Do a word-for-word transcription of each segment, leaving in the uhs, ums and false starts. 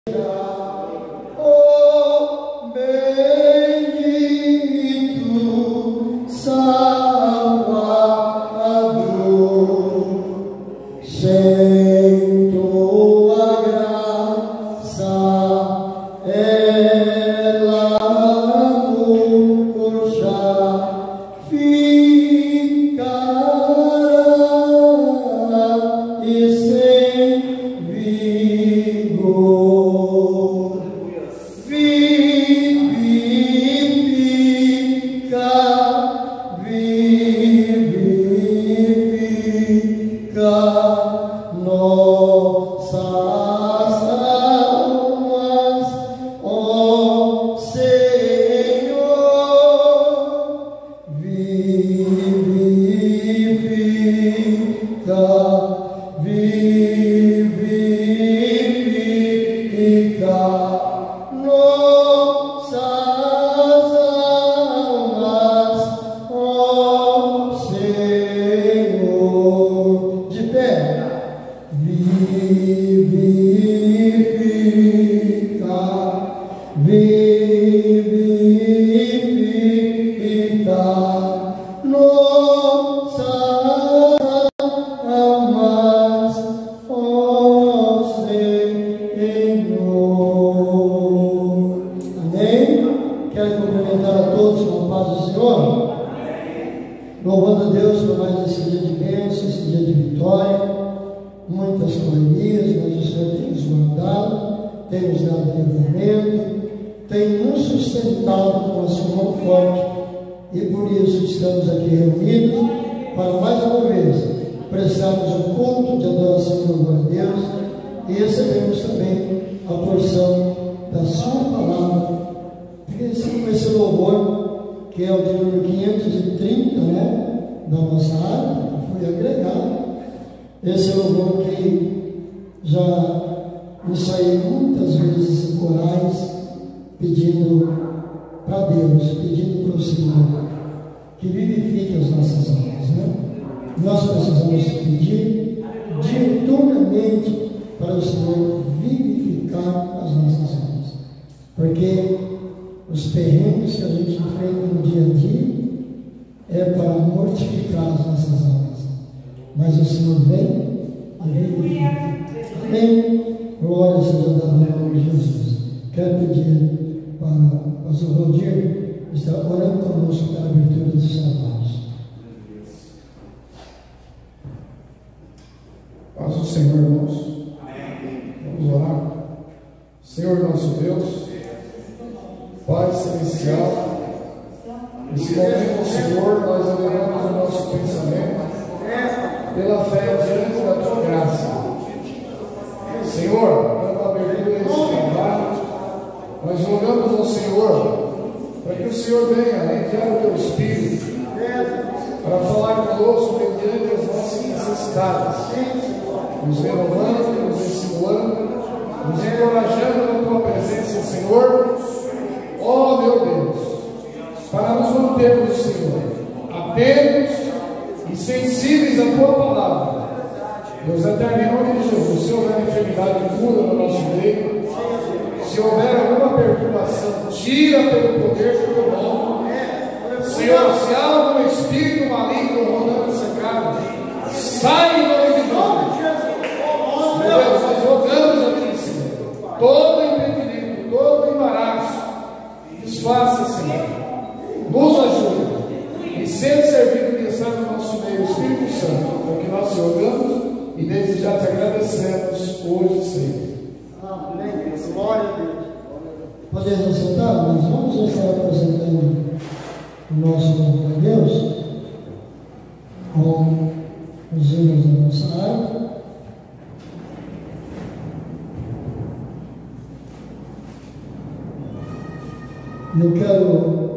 Eu quero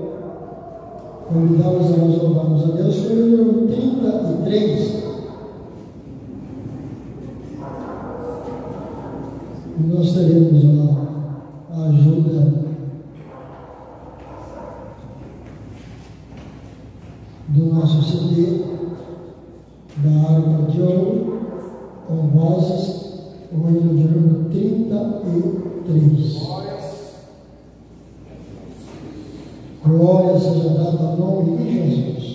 convidá-los a nós louvarmos a Deus. Foi o número trinta e três. E nós teremos a, a ajuda do nosso C D, da harpa de ouro, com vozes, o hino de número trinta e três. três. Glória seja dada ao nome de Jesus.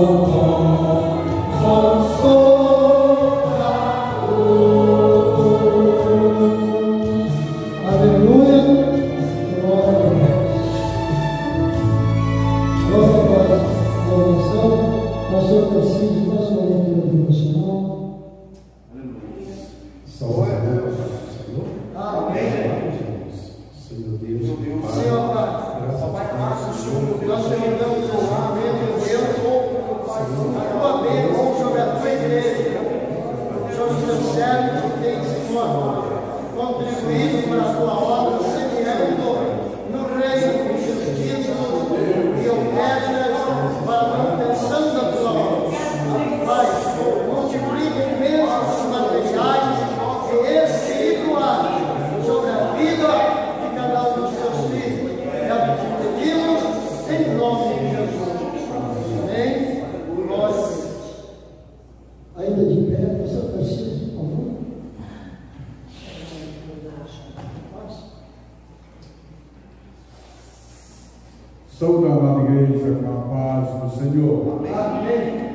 Saúde a amada igreja com a paz do Senhor. Amém.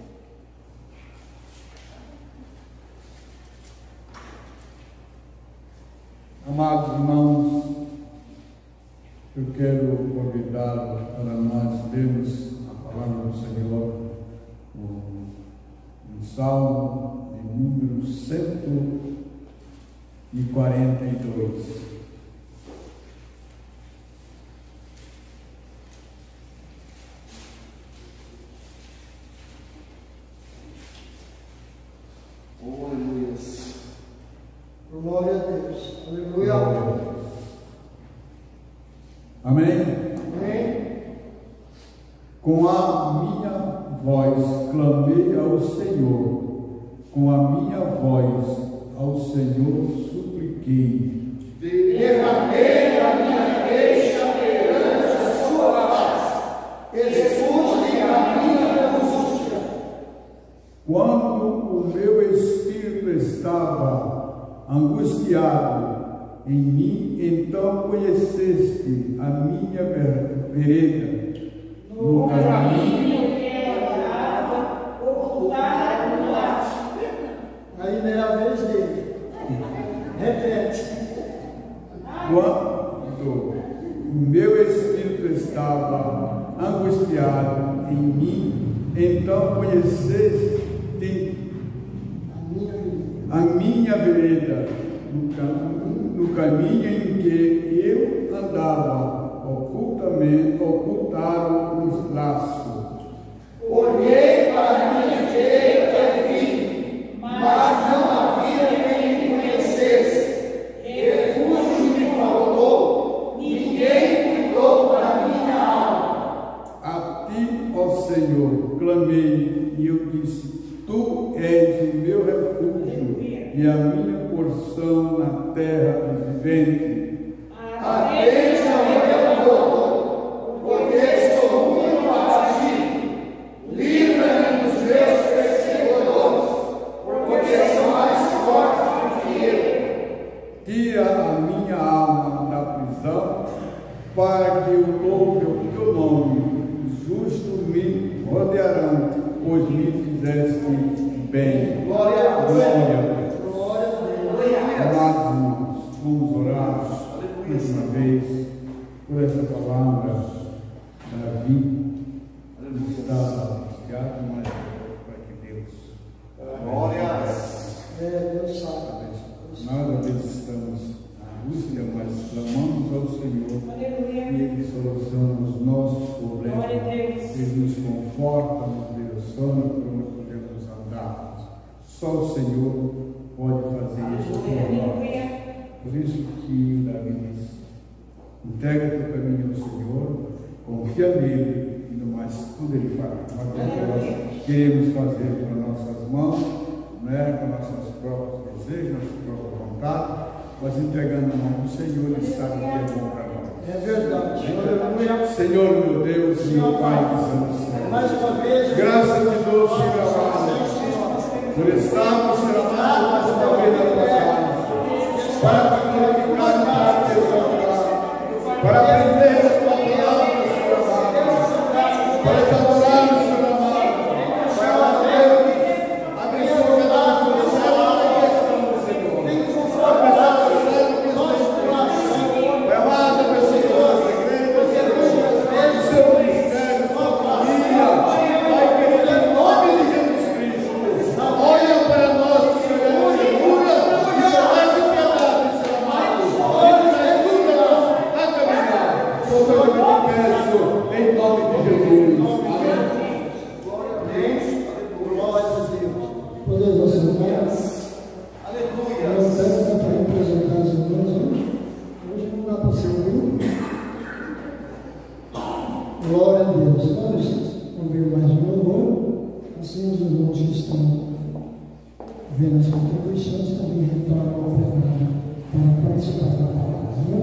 Amados irmãos, eu quero convidá-los para nós lermos a palavra do Senhor no Salmo de número cento e quarenta e dois. Glória a Deus. Aleluia. Amém? Amém. Com a minha voz clamei ao Senhor, com a minha voz ao Senhor supliquei. Derramei a minha queixa perante a sua face, escute a minha angústia. Quando o meu espírito estava angustiado em mim, então conheceste a minha vereda no caminho que andava, ocultada no laço. Aí não é a vez dele. Repete. Quando o meu espírito estava angustiado em mim, então conheceste a minha vereda, no caminho, no caminho em que eu andava, ocultamente, ocultaram os laços. Olhei para a minha direita e vi, mas não havia quem me conhecesse. Refúgio me faltou, ninguém cuidou da minha alma. A ti, ó Senhor, clamei, e eu disse: Tu és o meu refúgio e a minha porção na terra dos viventes. Atende ao meu clamor, porque sou muito abatido. Livra-me dos meus perseguidores, porque são mais fortes que eu. Tira a minha alma da prisão, para que eu louve o teu nome. Os justos me rodearão, pois me fizeste bem. Glória a Deus. Amados irmãos, vamos orar mais uma vez por essa palavra. Davi está angustiado, mas para que Deus. Glória a Deus. sabe. Nada vezes estamos na angústia, mas clamamos ao Senhor e Ele soluciona os nossos problemas. Ele nos conforta, nos direciona para onde podemos andar. Só o Senhor pode fazer isso por nós. Por isso que Davi diz: entrega teu caminho ao Senhor, confia nele, e no mais tudo ele fará. Mas nós queremos fazer com as nossas mãos, não é com nossos próprios desejos, nossa própria vontade, mas entregando a mão do Senhor, ele sabe o que é bom para nós. É verdade. Aleluia. Senhor, meu Deus, meu Pai que está no céu. Mais uma vez, graças te dou, Senhor amado, por estarmos, Senhor amado, mais uma vez na tua casa, para te glorificar e te exaltar, para aprender a tua palavra, Senhor amado, para te adorar, Senhor amado, coisa que quer, Senhor, em nome de Jesus. Amém. Glória a Deus. Glória a Deus. Podemos sentar. Aleluia. Eu peço para representar os irmãos hoje. Hoje não dá para ser um. Glória a Deus. Vamos ouvir mais um louvor. Assim os irmãos que estão vendo as contribuições também retornam ao plenário para participar da palavra. Amém?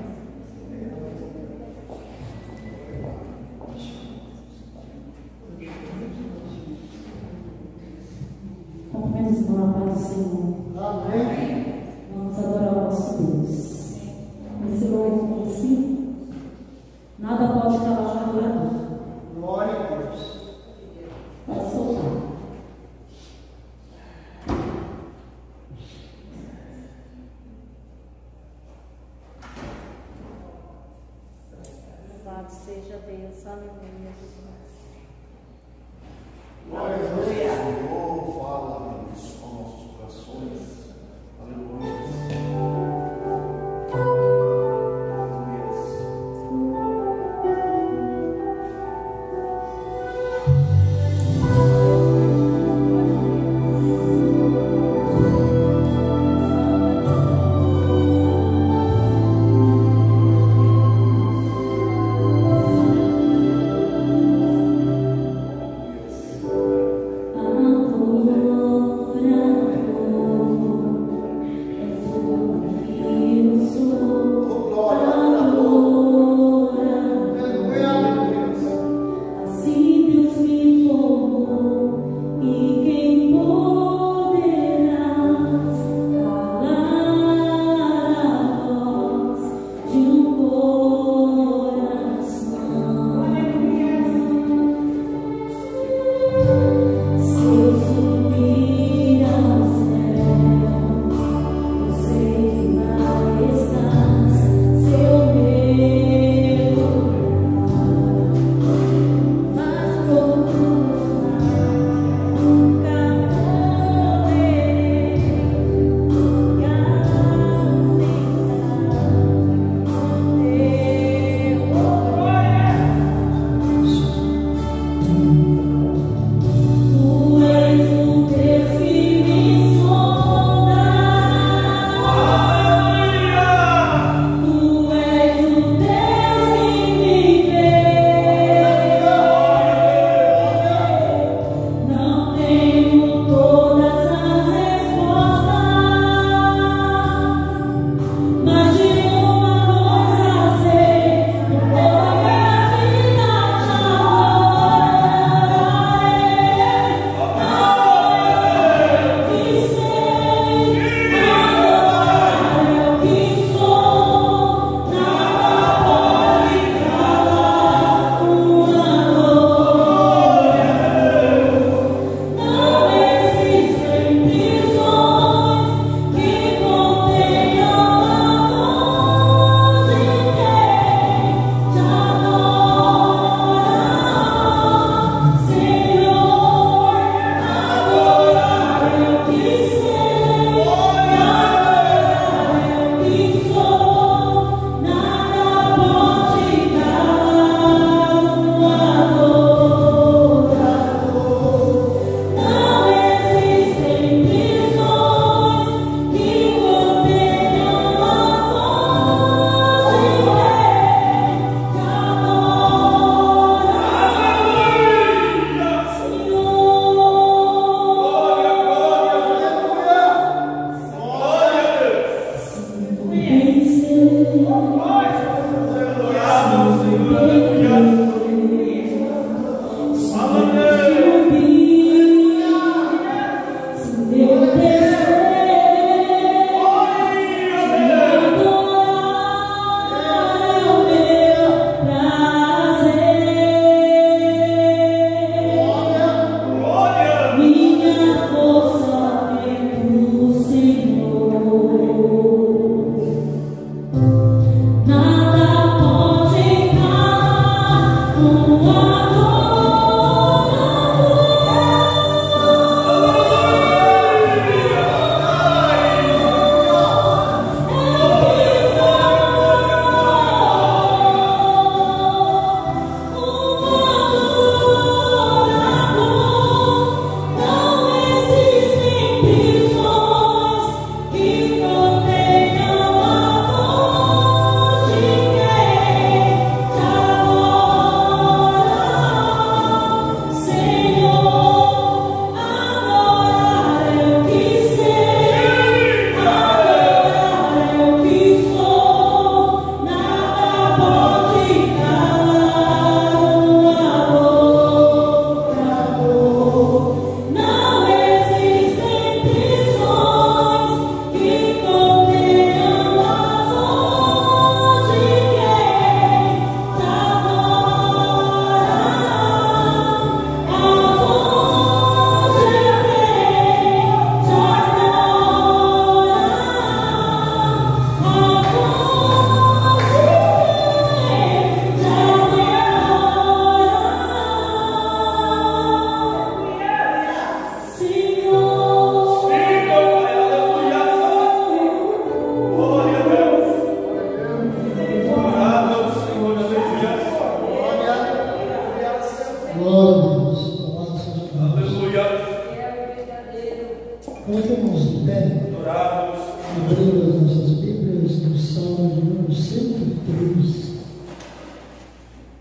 Cumprimentos com a paz do Senhor. Amém. Vamos adorar o nosso Deus. Esse louvor em si, nada pode calar a adorador. Glória a Deus. Pode soltar. Louvado seja Deus, aleluia, Jesus. Glória a Deus. Senhor, fala isso com nossos corações. Aleluia. Amor, amor.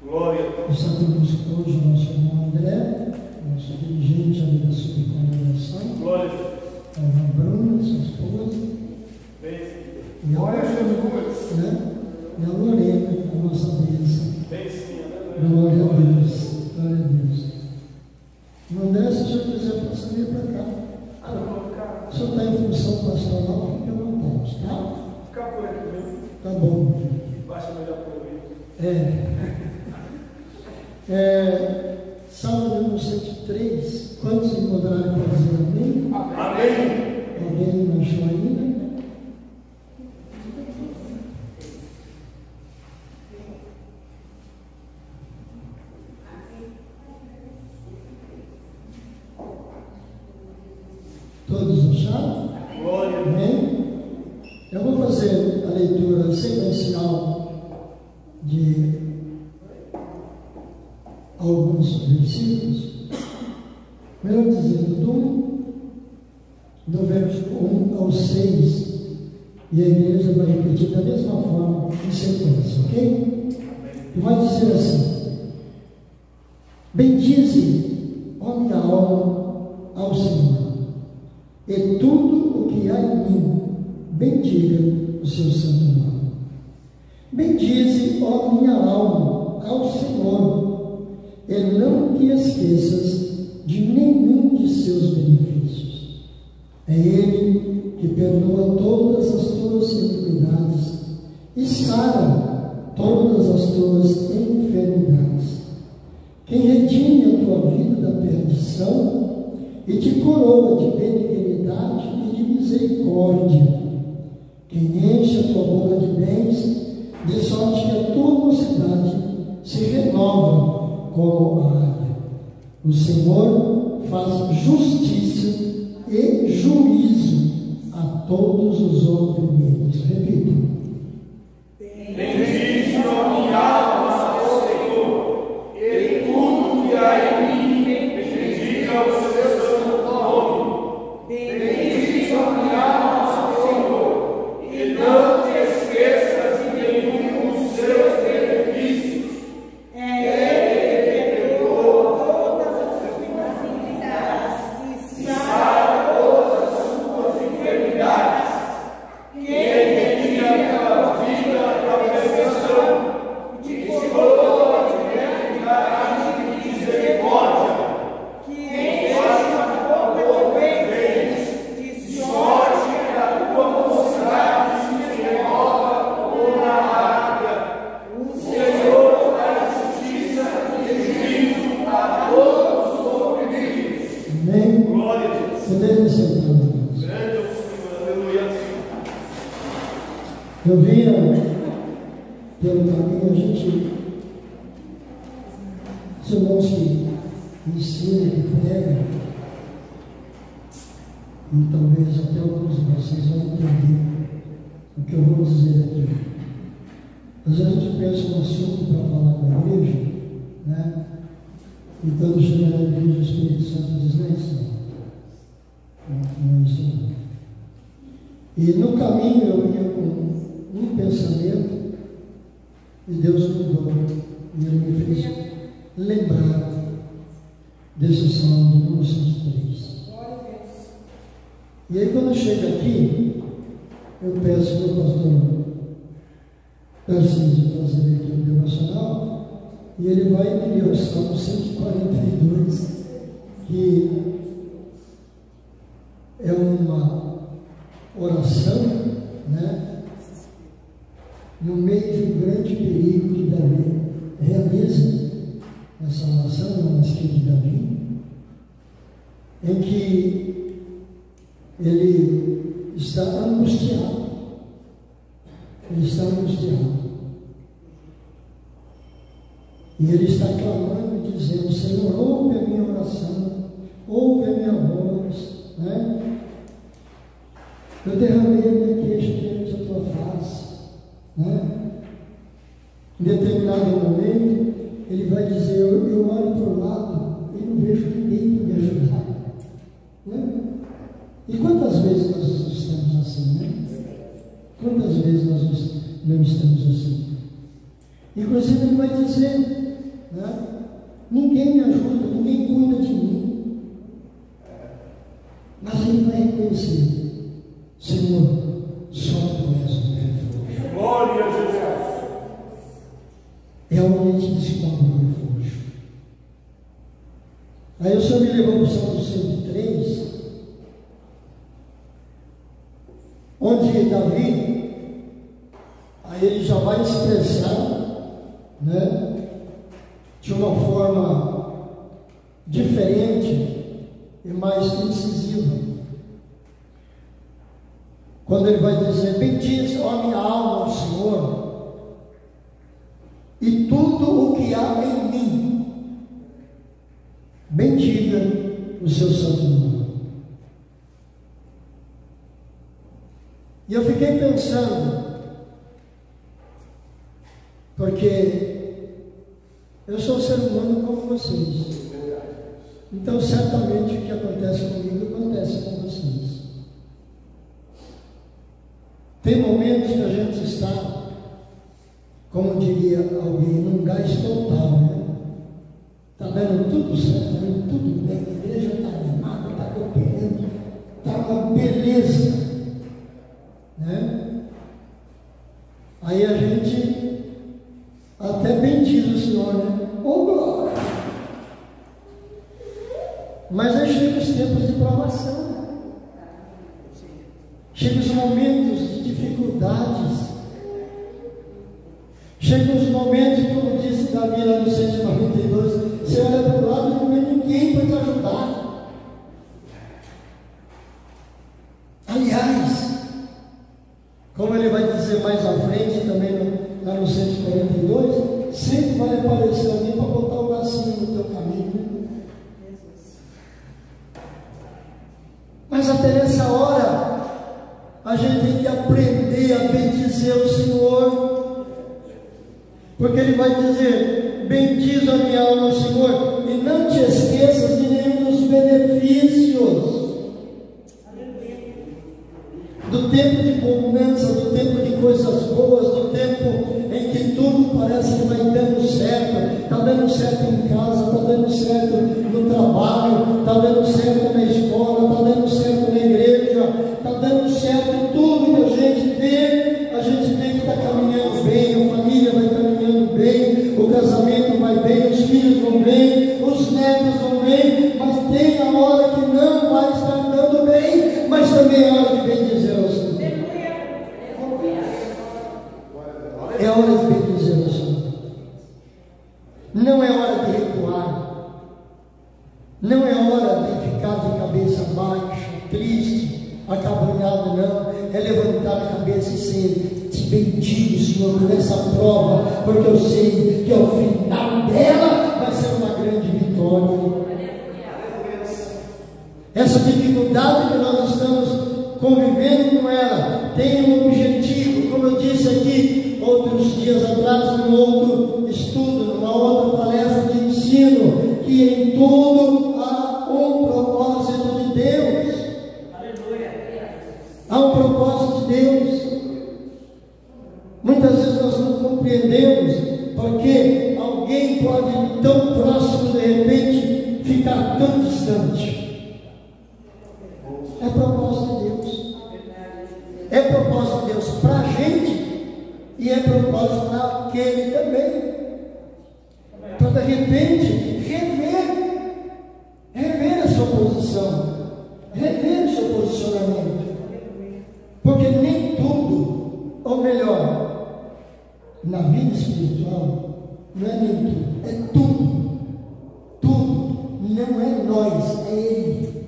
Está conosco hoje o nosso irmão André, nosso dirigente ali da subcongregação. A irmã Bruna, sua esposa. E a, né? E a Lorena, a nossa bênção. Glória a Deus. Glória a Deus. Irmão André, se o senhor quiser, passa vir para cá. Ah, não vou ficar. O senhor está em função pastoral, fica à vontade, tá? Ficar por aqui mesmo. Tá bom. Baixa melhor por ouvir. É. é Salmo cento e três. Quantos encontraram para dizer amém? Amém. Alguém não achou ainda? Todos acharam? Amém? Eu vou fazer a leitura sequencial de alguns versículos. Melhor dizendo, do, do verso um ao seis, e a igreja vai repetir da mesma forma, em sequência, ok? E vai dizer assim: bendize, ó minha alma, ao Senhor, e tudo o que há em mim, bendiga o seu santo nome. Bendize, ó minha alma, ao Senhor, e não te esqueças de nenhum de seus benefícios. É Ele que perdoa todas as tuas iniquidades e sara todas as tuas enfermidades. Quem redime a tua vida da perdição e te coroa de benignidade e de misericórdia. Quem enche a tua boca de bens, de sorte que a tua mocidade se renova como a águia. O Senhor faz justiça e juízo a todos os oprimidos. Repita. Bendize a minha alma ao Senhor, e tudo que há em mim, bendiga o seu santo nome. Bendize a minha alma ao Senhor, e não te esqueças de nenhum dos seus benefícios. Eu vinha pelo caminho, a gente, os irmãos que ensinam, que pregam, e talvez até alguns de vocês vão entender o que eu vou dizer aqui. Às vezes a gente pensa um assunto para falar com a igreja, né? E quando chega na igreja, o Espírito Santo diz: não é isso, não, não é isso não. E no caminho eu ia com um pensamento, e Deus mudou, e Ele me fez lembrar desse salmo de número cento e três. E aí, quando chega aqui, eu peço para o pastor Tarcísio fazer aqui o devocional, e ele vai me ler o salmo cento e quarenta e dois, que é uma oração, né? No meio de um grande perigo que Davi realiza, essa oração é uma escrita de Davi, em que ele está angustiado, ele está angustiado, e ele está clamando e dizendo: Senhor, ouve a minha oração, ouve a minha voz, né? Eu derramei a minha queixa diante da tua face. Né? Em determinado momento, ele vai dizer: eu, eu olho para o lado e não vejo ninguém para me ajudar. Né? E quantas vezes nós estamos assim, né? Quantas vezes nós não estamos assim? Inclusive, ele vai dizer né? Ninguém me ajuda, ninguém cuida de mim. Mas ele vai reconhecer: Senhor, só Tu és o meu refúgio. Glória a Jesus. É onde a gente descobre o refúgio. Aí o Senhor me levou para o Salmo cento e três, onde Davi, aí ele já vai expressar, né, de uma forma diferente e mais incisiva. Quando ele vai dizer: bendize, ó minha alma, o Senhor, e tudo o que há em mim, bendiga o seu santo nome. E eu fiquei pensando, porque eu sou um ser humano como vocês, então certamente o que acontece comigo acontece com vocês. Tem momentos que a gente está, como diria alguém, num gás total, né? Está dando tudo certo, está dando tudo bem, a igreja está animada, está cooperando, está uma beleza, né? Aí a gente até bendiz o Senhor, né? Oh, glória! Mas aí chegam os tempos de provação, chegam os momentos de dificuldades, chegam os momentos, como disse Davi lá no cento e quarenta e dois, você olha para o lado e não vê ninguém para te ajudar. Aliás, como ele vai dizer mais à frente também no, lá no cento e quarenta e dois, sempre vai aparecer alguém para botar o bracinho no teu caminho, né? Mas até nessa hora a gente tem que aprender a bendizer o Senhor, porque ele vai dizer: bendiz a minha alma o Senhor, e não te esqueças de nenhum dos benefícios do tempo de bonança, do tempo de coisas boas, do tempo em que tudo parece que vai dando certo. Está dando certo em casa, está dando certo no trabalho, está dando certo na escola, está dando certo na igreja, está dando certo em tudo que a gente vê. A gente vê que está caminhando bem, a família vai caminhando bem, o casamento vai bem, os filhos vão bem, os netos vão bem, mas tem a hora que não vai estar dando bem, mas também é hora de bendizer ao Senhor. É hora de bendizer ao Senhor. Não é hora de recuar, não é hora de ficar de cabeça baixa, triste, acabrunhado, não. É levantar a cabeça e ser: te bendigo, Senhor, por essa prova, porque eu sei que ao final dela vai ser uma grande vitória. Essa dificuldade que nós estamos convivendo com ela tem um objetivo, como eu disse aqui outros dias atrás, num outro estudo, numa outra palestra de ensino, que em tudo há um propósito de Deus. Há um propósito de Deus. Muitas vezes nós não compreendemos porque alguém pode tão próximo, de repente, ficar tão distante. É propósito de Deus. É propósito de Deus para a gente e é propósito para aquele também. Para de repente rever, rever a sua posição, rever o seu posicionamento. Porque nem tudo, ou melhor, na vida espiritual, não é nem tudo, é tudo. Tudo. Não é nós, é Ele.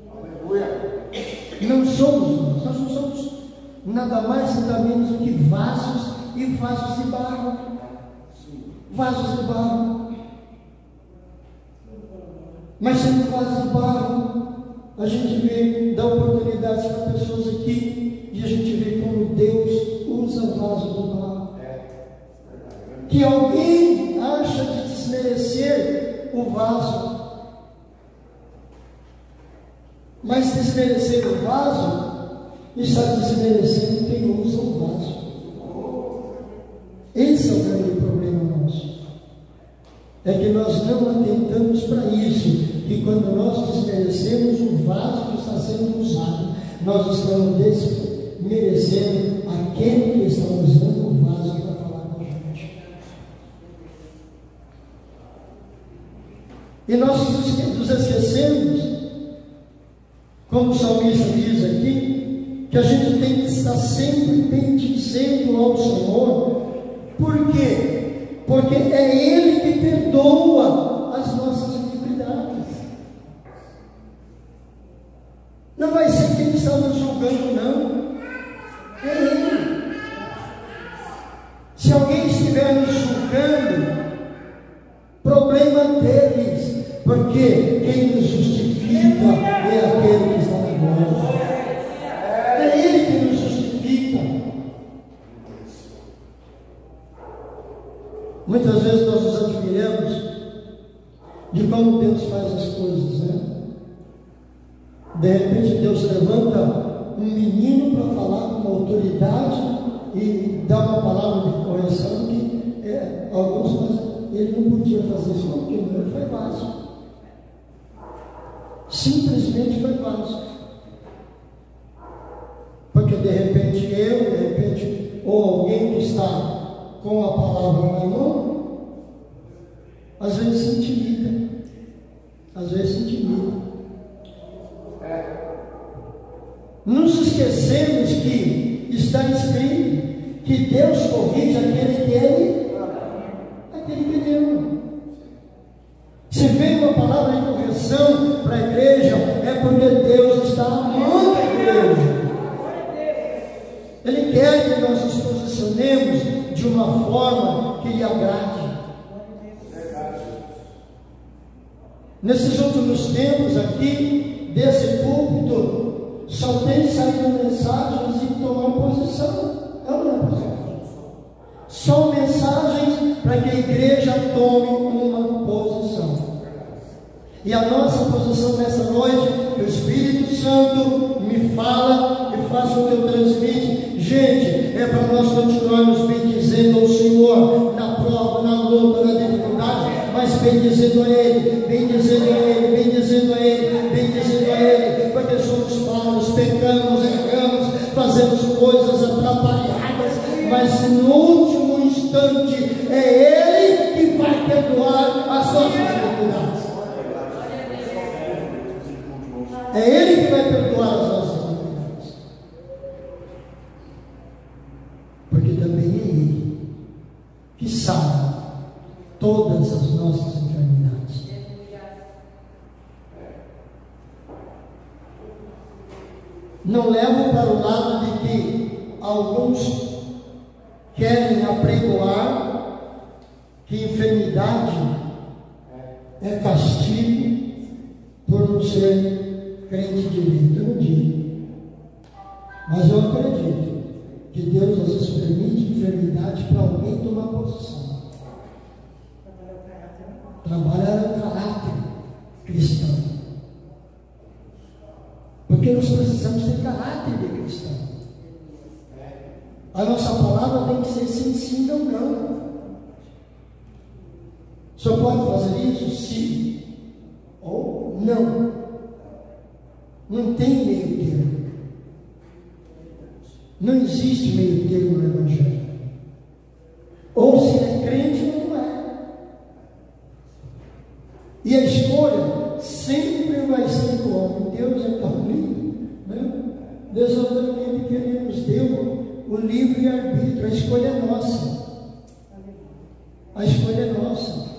Não somos nós, nós não somos nada mais e nada menos do que vasos e vasos de barro. Vasos de barro. Mas sendo vasos de barro, a gente vê, dá oportunidades para pessoas aqui, e a gente vê como Deus usa vasos de barro. Que alguém acha de desmerecer o vaso, mas desmerecer o vaso está desmerecendo quem usa o vaso. Esse é o grande problema nosso. é que nós não atentamos para isso, que quando nós desmerecemos o vaso que está sendo usado, nós estamos desmerecendo aquele que está usando o vaso para falar com a gente. E nós nos esquecemos, como o salmista diz aqui, que a gente tem que estar sempre bendizendo ao Senhor. Por quê? Porque é Ele que perdoa as nossas iniquidades. Não vai ser quem está nos julgando, não. É Ele. Se alguém estiver nos julgando, problema deles, porque quem nos justifica é aquele que está na glória. É Ele que nos justifica. Muitas vezes nós nos admiramos de como Deus faz as coisas, né? De repente Deus levanta um menino para falar com uma autoridade e dá uma palavra de correção que é, alguns, mas ele não podia fazer isso, não, porque não foi fácil. Simplesmente foi fácil. Porque de repente eu, de repente, ou alguém que está com a palavra na mão, às vezes se intimida, às vezes se intimida. Nos esquecemos que está escrito que Deus corrige aquele que Ele, aquele que Ele ama. Se vem uma palavra de correção para a igreja, é porque Deus está amando a igreja. Ele quer que nós nos posicionemos de uma forma que lhe agrade. Nesses últimos tempos aqui, desse púlpito, só tem saído mensagens e tomar posição. É ou não é posição? Só mensagens para que a igreja tome uma posição. E a nossa posição nessa noite, que o Espírito Santo me fala e faça o que eu transmite, gente, é para nós continuarmos bendizendo ao Senhor na prova, na luta, na dificuldade, mas bendizendo a Ele, bendizendo a Ele, bendizendo a Ele, bendizendo a Ele, porque somos falhos, pecamos, erramos, fazemos coisas atrapalhadas, mas no último instante é Ele que vai perdoar as nossas dificuldades. É Ele que vai perdoar as nossas iniquidades. Porque também é Ele que sabe todas as nossas enfermidades. Não levo para o lado de que alguns querem apregoar que enfermidade é castigo por não ser crente direito. Eu não digo, mas eu acredito que Deus às vezes permite enfermidade para alguém tomar posição, trabalhar o caráter cristão, porque nós precisamos ter caráter de cristão. A nossa palavra tem que ser sim, sim ou não. Só pode fazer isso sim ou não. Não tem meio termo. Não existe meio termo no Evangelho. Ou se é crente ou não é. E a escolha sempre vai ser do homem. Deus é tão lindo, né? Deus é tão lindo que Ele nos deu o livre-arbítrio. A escolha é nossa. A escolha é nossa.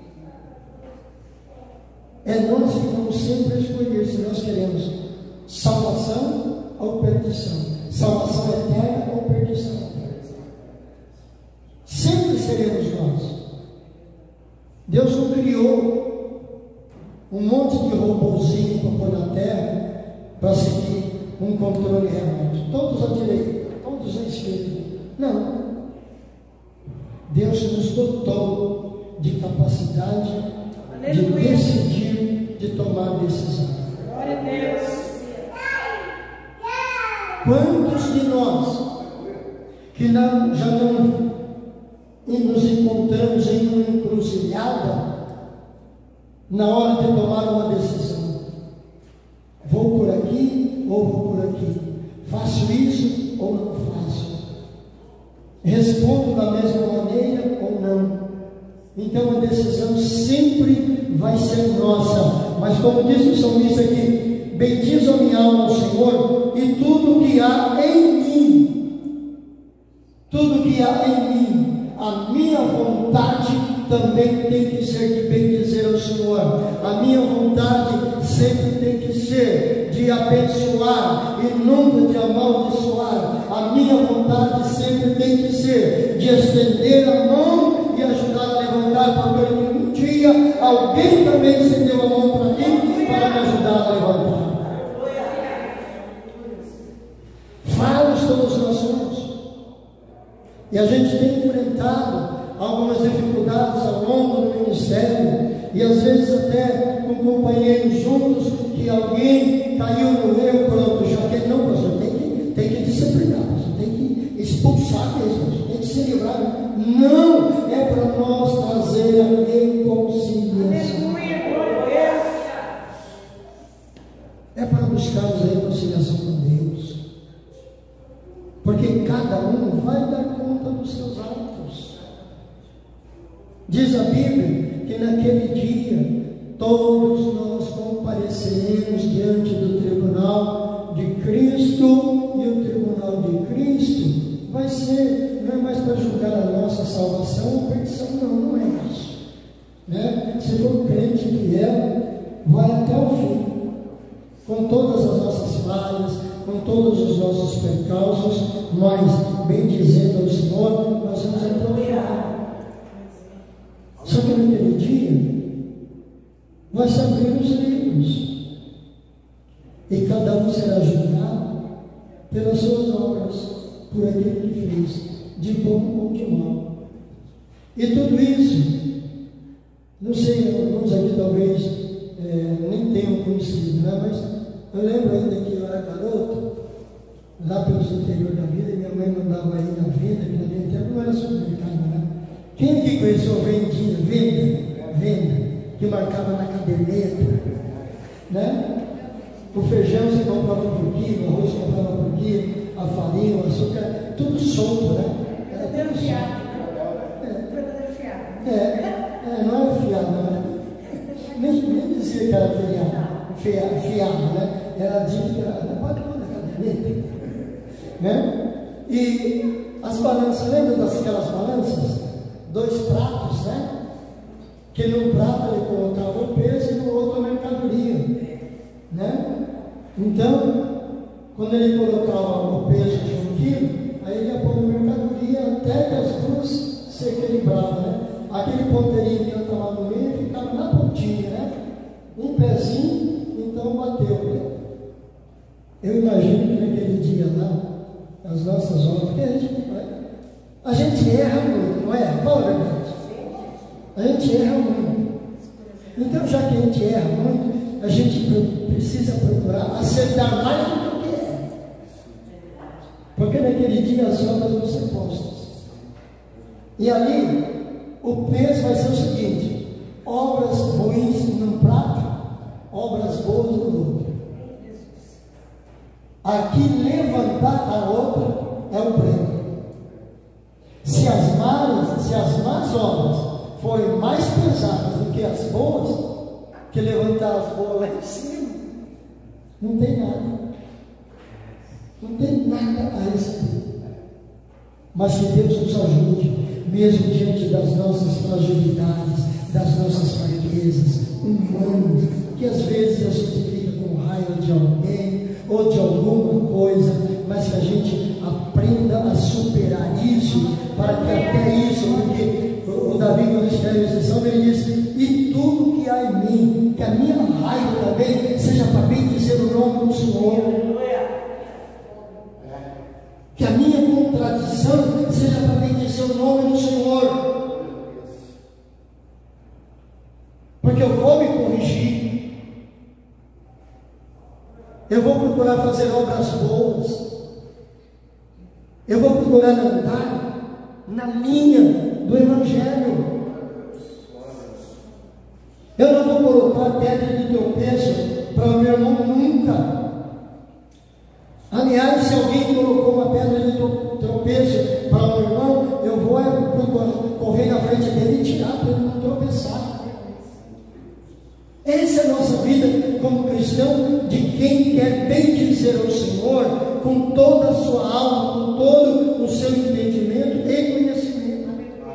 É nós que vamos sempre escolher se nós queremos salvação ou perdição, salvação eterna ou perdição eterna. Sempre seremos nós. Deus não criou um monte de robôzinho para pôr na terra para seguir um controle remoto, todos à direita, todos à esquerda. Não. Deus nos dotou de capacidade de decidir, de tomar decisão. Glória a Deus. Quantos de nós que não, já não nos encontramos em uma encruzilhada na hora de tomar uma decisão. Vou por aqui ou vou por aqui? Faço isso ou não faço? Respondo da mesma maneira ou não? Então a decisão sempre vai ser nossa. Mas como diz o salmista aqui, bendiz a minha alma ao Senhor e tudo que há em mim, tudo que há em mim, a minha vontade também tem que ser de bendizer ao Senhor. A minha vontade sempre tem que ser de abençoar e nunca de amaldiçoar. A minha vontade sempre tem que ser de estender a mão e ajudar a levantar, porque um dia alguém também estendeu a mão para mim para me ajudar a levantar. Falhos todos nós somos. E a gente tem enfrentado algumas dificuldades ao longo do ministério, e às vezes até com companheiros juntos, que alguém caiu no erro, pronto, já que não, pastor, tem que, tem que disciplinar, pastor, tem que expulsar mesmo, tem que se livrar. Não, é para nós trazer a reconciliação. É para buscarmos a reconciliação com Deus, porque cada um vai dar conta dos seus atos. Diz a Bíblia que naquele dia todos nós compareceremos diante do tribunal de Cristo, e o tribunal de Cristo vai ser, não é mais para julgar a nossa salvação ou perdição, não, não é isso, né? Se for crente fiel, vai até o fim, com todas as nossas falhas, com todos os nossos percalços, mas bem dizendo ao Senhor, nós vamos aprovar. Só que naquele dia vai se abrir os livros e cada um será julgado pelas suas obras, por aquilo que fez, de bom ou de mal. E tudo isso, não sei, alguns aqui talvez é, nem tenham conhecido, né? Mas eu lembro ainda que eu era garoto, lá pelos interior da vida, e minha mãe mandava ir na venda, que naquele tempo não era supermercado, né? Quem aqui conheceu vendinha, venda, venda, que marcava na caderneta, né? O feijão você comprava por quilo, o arroz você comprava por quilo, a farinha, o açúcar, tudo solto, né? Era tudo fiado. É, é, é, não era fiado, não era. Nem, nem dizia que era fiado, fiado, fiado, né? Era dito que era, pode pôr na caderneta, né? E as balanças, lembra daquelas balanças? Dois pratos, né? Que num prato ele colocava o peso e no outro a mercadoria, né? Então, quando ele colocava o peso de um quilo, aí ele ia pôr a mercadoria até que as duas se equilibravam, né? Aquele ponteirinho que eu estava no meio ficava na pontinha, né? Um pezinho, então bateu, né? Eu imagino que naquele dia lá, as nossas obras, porque a gente vai. A gente erra muito, não é? Fala a verdade. A gente erra muito. Então, já que a gente erra muito, a gente precisa procurar acertar mais do que erra. Porque naquele dia as obras vão ser postas. E ali, o peso vai ser o seguinte: obras ruins num prato, obras boas no outro. Aqui, levantar a outra é o prêmio. Se as más, se as más obras forem mais pesadas do que as boas, que levantar as boas lá em cima, não tem nada. Não tem nada a receber. Mas que Deus nos ajude, mesmo diante das nossas fragilidades, das nossas fraquezas humanas, que às vezes a gente fica com raiva de alguém ou de alguma coisa, mas que a gente aprenda a superar isso, para que até isso, porque o Davi, quando escreve esse salmo, ele diz: e tudo que há em mim, que a minha raiva também seja para bendizer o nome do Senhor, que a minha contradição seja para bendizer o nome do Senhor, porque eu vou me corrigir, eu vou procurar fazer obras boas, eu vou procurar andar na linha do Evangelho. Eu não vou pedra de tropeço para o meu irmão? Nunca. Aliás, se alguém colocou uma pedra de tropeço para o meu irmão, eu vou é, correr na frente dele e tirar para ele não tropeçar. Essa é a nossa vida como cristão, de quem quer bendizer o Senhor com toda a sua alma, com todo o seu entendimento e conhecimento.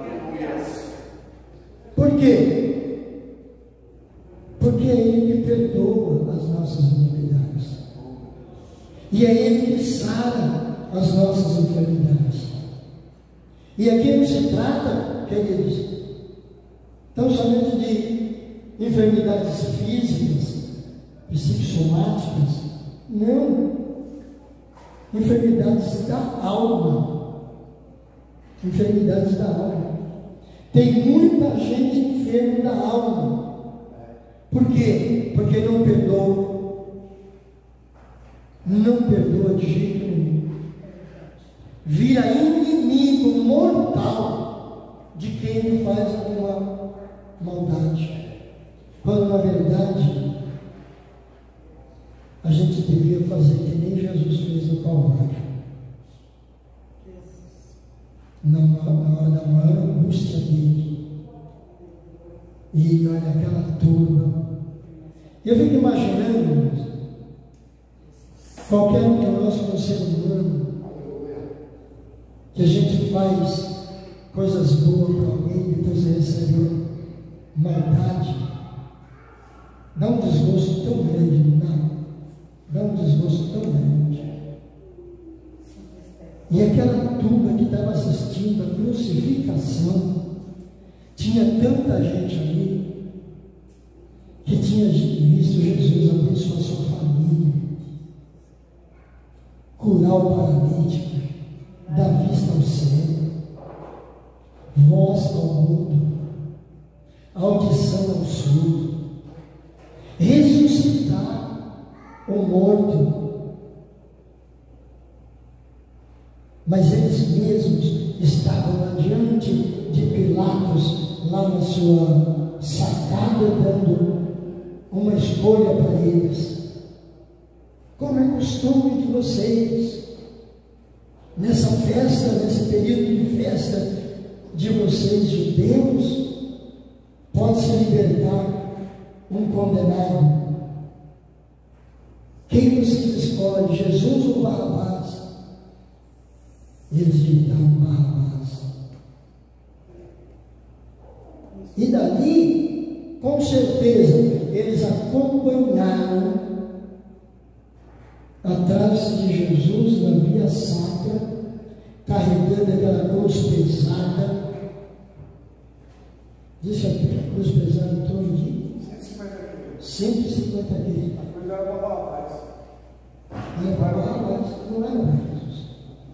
Por quê? Porque é Ele que perdoa as nossas iniquidades. E é Ele que sara as nossas enfermidades. E aqui não se trata, queridos, tão somente de enfermidades físicas, psicossomáticas. Não. Enfermidades da alma. Enfermidades da alma. Tem muita gente enferma da alma. Por quê? Porque não perdoa. Não perdoa de jeito nenhum. Vira inimigo mortal de quem ele faz alguma maldade. Quando na verdade a gente devia fazer que nem Jesus fez no Calvário. Na, na hora da maior angústia dele. E olha aquela turma. Eu fico imaginando qualquer um de nós como ser humano, que a gente faz coisas boas para alguém e depois recebe maldade. Dá um desgosto tão grande, não dá? Dá um desgosto tão grande. E aquela turma que estava assistindo a crucificação, tinha tanta gente ali, que tinha visto Jesus abençoar sua família, curar o paralítico, dar vista ao céu, voz ao mundo, audição ao surdo, ressuscitar o morto. Mas eles mesmos estavam lá diante de Pilatos, lá na sua sacada, dando uma escolha para eles. Como é costume de vocês, nessa festa, nesse período de festa de vocês judeus, pode-se libertar um condenado. Quem vocês escolhem, Jesus ou Barrabás? Eles gritaram Barrabás. E dali, com certeza, eles acompanharam atrás de Jesus na via sacra, carregando aquela cruz pesada. Diz que a cruz pesada em torno de cento e cinquenta quilos. A cruz era para Barrabás. É para Barrabás, não era para Jesus.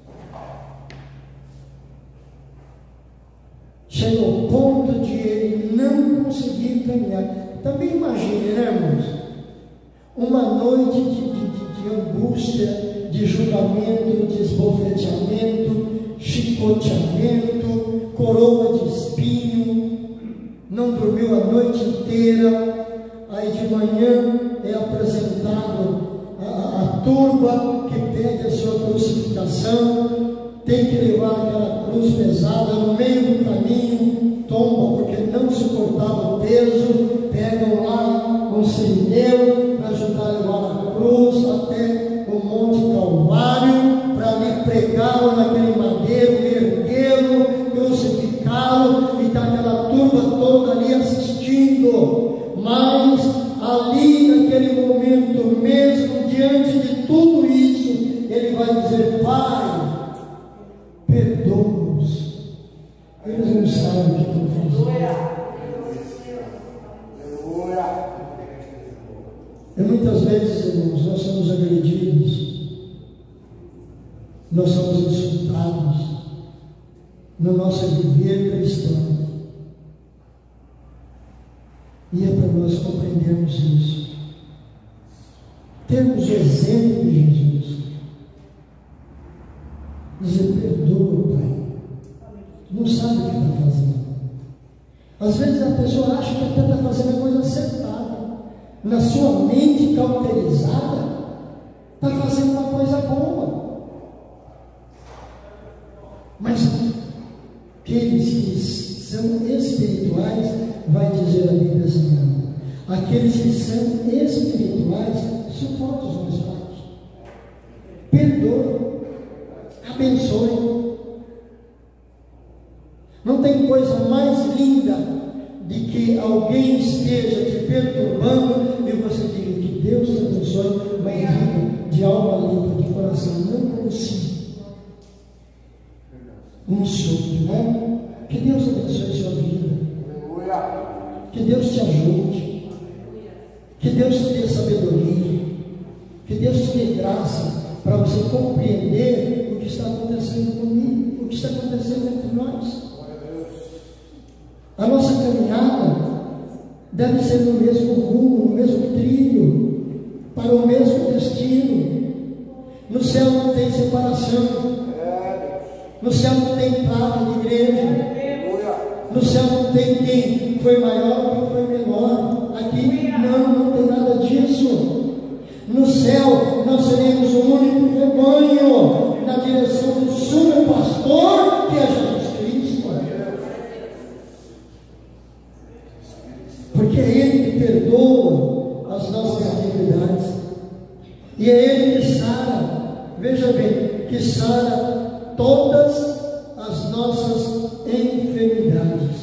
Chegou ao ponto de ele não conseguir caminhar. Também imagine, né, irmãos? Uma noite de, de, de, de angústia, de julgamento, de esbofeteamento, chicoteamento, coroa de espinho, não dormiu a noite inteira. Aí de manhã é apresentado a, a, a turba que pede a sua crucificação. Tem que levar aquela cruz pesada no meio do caminho, tomba, porque não suportava o peso, pegam lá um sirineu para ajudar a levar a cruz até o Monte Calvário, para ali pregá-lo naquele madeiro, erguê-lo, crucificá-lo, e está aquela turba toda ali assistindo. Mas ali naquele momento, mesmo diante de tudo isso, ele vai dizer: Pai, perdoa-nos. Eles não sabem o que estão fazendo. E muitas vezes, irmãos, nós somos agredidos, nós somos insultados no nosso viver cristão. E é para nós compreendermos isso. Temos o exemplo de Jesus. Dizer: perdoa, Pai. Não sabe o que está fazendo. Às vezes a pessoa acha que até está fazendo a coisa acertada, na sua mente cauterizada, está fazendo uma coisa boa. Mas aqueles que são espirituais, vai dizer a Bíblia assim, aqueles que são espirituais, suportam os mais fracos. Perdoem, abençoem. Não tem coisa mais linda de que alguém esteja te perturbando e você diga que Deus te abençoe, mas diga de alma limpa, de coração, não consigo. Um sopro, né? Que Deus abençoe sua vida. Que Deus te ajude. Que Deus te dê sabedoria. Que Deus te dê graça para você compreender o que está acontecendo comigo, o que está acontecendo entre nós. A nossa caminhada deve ser no mesmo rumo, no mesmo trilho, para o mesmo destino. No céu não tem separação. No céu não tem placa de igreja. No céu não tem quem foi maior, quem foi menor. Aqui não, não tem nada disso. No céu nós seremos o único rebanho na direção do sumo pastor, que é Jesus Cristo. Porque é Ele que perdoa as nossas iniquidades. E é Ele que sara, veja bem, que sara todas as nossas enfermidades.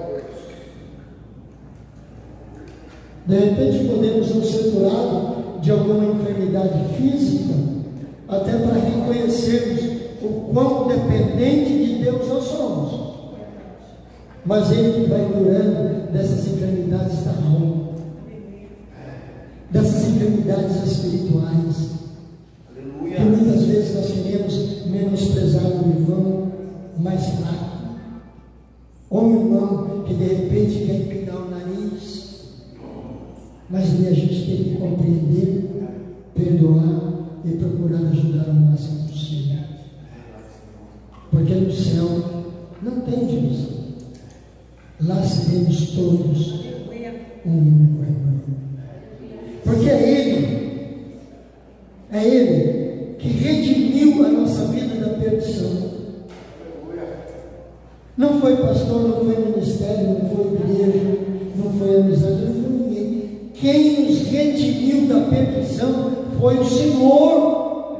De repente podemos nos ser curados de alguma enfermidade física, até para reconhecermos o quão dependente de Deus nós somos. Mas Ele vai curando dessas enfermidades da alma, dessas enfermidades espirituais. Aleluia. Que muitas vezes nós queremos menosprezar o irmão mais fraco, ou um irmão que de repente quer empinar o nariz. Mas aí a gente tem que compreender, perdoar e procurar ajudar o máximo possível. Porque no céu não tem divisão. Lá seremos todos um único rebanho. Porque é Ele, é Ele que redimiu a nossa vida da perdição. Não foi pastor, não foi ministério, não foi igreja, não foi amizade, não foi ninguém. Quem nos redimiu da perdição foi o Senhor.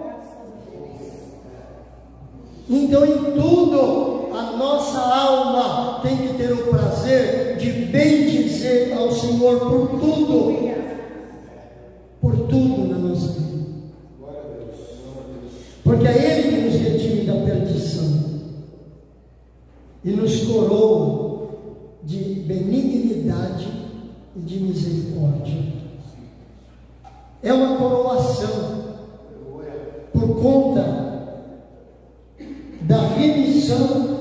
Então, em tudo, a nossa alma tem que ter o prazer de bendizer ao Senhor por tudo, por tudo na nossa vida, porque é Ele que nos redime da perdição e nos coroa de benignidade e de misericórdia. É uma coroação por conta da remissão